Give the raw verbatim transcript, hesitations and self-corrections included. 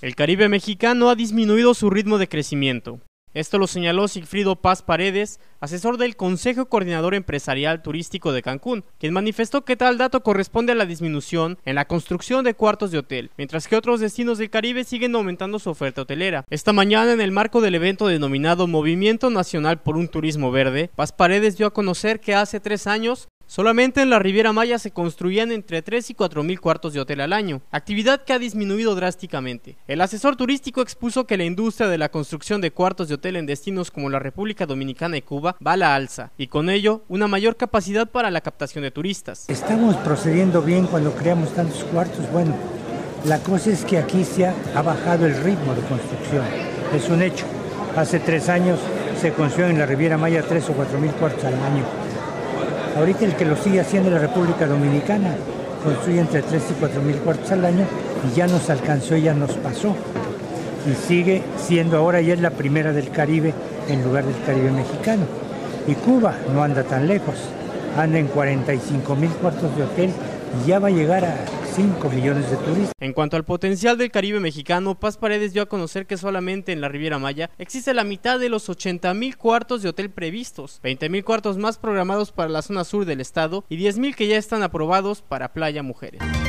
El Caribe mexicano ha disminuido su ritmo de crecimiento. Esto lo señaló Sigfrido Paz Paredes, asesor del Consejo Coordinador Empresarial Turístico de Cancún, quien manifestó que tal dato corresponde a la disminución en la construcción de cuartos de hotel, mientras que otros destinos del Caribe siguen aumentando su oferta hotelera. Esta mañana, en el marco del evento denominado Movimiento Nacional por un Turismo Verde, Paz Paredes dio a conocer que hace tres años solamente en la Riviera Maya se construían entre tres y cuatro mil cuartos de hotel al año, actividad que ha disminuido drásticamente. El asesor turístico expuso que la industria de la construcción de cuartos de hotel en destinos como la República Dominicana y Cuba va a la alza, y con ello una mayor capacidad para la captación de turistas. Estamos procediendo bien cuando creamos tantos cuartos. Bueno, la cosa es que aquí se ha, ha bajado el ritmo de construcción, es un hecho. Hace tres años se construyó en la Riviera Maya tres o cuatro mil cuartos al año. Ahorita el que lo sigue haciendo en la República Dominicana construye entre tres y cuatro mil cuartos al año y ya nos alcanzó, ya nos pasó. Y sigue siendo ahora, ya es la primera del Caribe en lugar del Caribe mexicano. Y Cuba no anda tan lejos, anda en cuarenta y cinco mil cuartos de hotel y ya va a llegar a cinco millones de turistas. En cuanto al potencial del Caribe mexicano, Paz Paredes dio a conocer que solamente en la Riviera Maya existe la mitad de los ochenta mil cuartos de hotel previstos, veinte mil cuartos más programados para la zona sur del estado y diez mil que ya están aprobados para Playa Mujeres.